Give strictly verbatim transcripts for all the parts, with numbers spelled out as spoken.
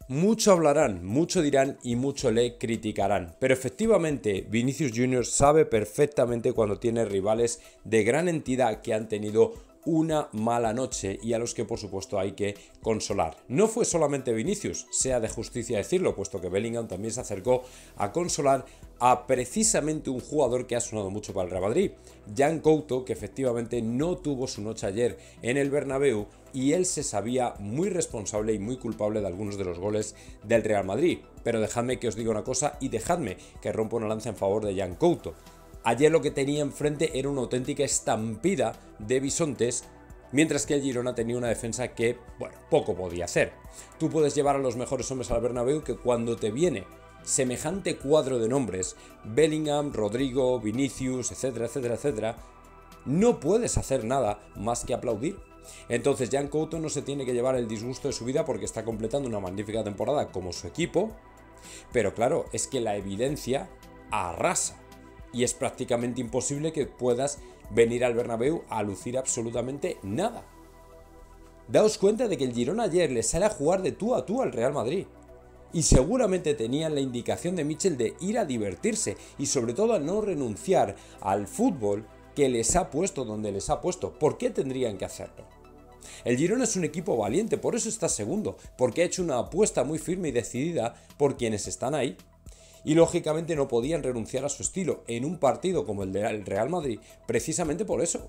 Mucho hablarán, mucho dirán y mucho le criticarán, pero efectivamente Vinicius Junior sabe perfectamente cuando tiene rivales de gran entidad que han tenido una mala noche y a los que por supuesto hay que consolar. No fue solamente Vinicius, sea de justicia decirlo, puesto que Bellingham también se acercó a consolar a precisamente un jugador que ha sonado mucho para el Real Madrid, Jan Couto, que efectivamente no tuvo su noche ayer en el Bernabéu y él se sabía muy responsable y muy culpable de algunos de los goles del Real Madrid. Pero dejadme que os diga una cosa y dejadme que rompa una lanza en favor de Jan Couto. Ayer lo que tenía enfrente era una auténtica estampida de bisontes, mientras que el Girona tenía una defensa que, bueno, poco podía hacer. Tú puedes llevar a los mejores hombres al Bernabéu, que cuando te viene semejante cuadro de nombres, Bellingham, Rodrigo, Vinicius, etcétera, etcétera, etcétera, no puedes hacer nada más que aplaudir. Entonces Jan Couto no se tiene que llevar el disgusto de su vida porque está completando una magnífica temporada como su equipo, pero claro, es que la evidencia arrasa y es prácticamente imposible que puedas venir al Bernabéu a lucir absolutamente nada. Daos cuenta de que el Girona ayer le sale a jugar de tú a tú al Real Madrid. Y seguramente tenían la indicación de Michel de ir a divertirse y sobre todo a no renunciar al fútbol que les ha puesto donde les ha puesto. ¿Por qué tendrían que hacerlo? El Girona es un equipo valiente, por eso está segundo, porque ha hecho una apuesta muy firme y decidida por quienes están ahí. Y lógicamente no podían renunciar a su estilo en un partido como el del Real Madrid, precisamente por eso.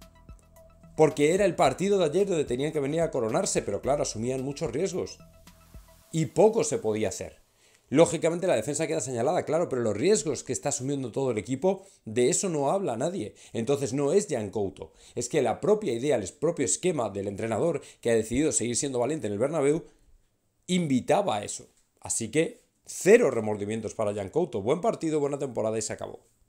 Porque era el partido de ayer donde tenían que venir a coronarse, pero claro, asumían muchos riesgos. Y poco se podía hacer. Lógicamente la defensa queda señalada, claro, pero los riesgos que está asumiendo todo el equipo, de eso no habla nadie. Entonces no es Jan Couto, es que la propia idea, el propio esquema del entrenador que ha decidido seguir siendo valiente en el Bernabéu, invitaba a eso. Así que cero remordimientos para Jan Couto. Buen partido, buena temporada y se acabó.